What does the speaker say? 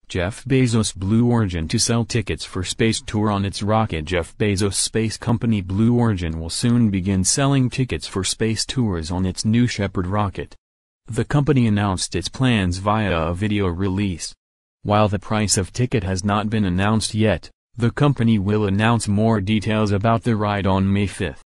Jeff Bezos Blue Origin to sell tickets for space tour on its rocket. Jeff Bezos' space company Blue Origin will soon begin selling tickets for space tours on its new Shepard rocket. The company announced its plans via a video release. While the price of ticket has not been announced yet, the company will announce more details about the ride on May 5.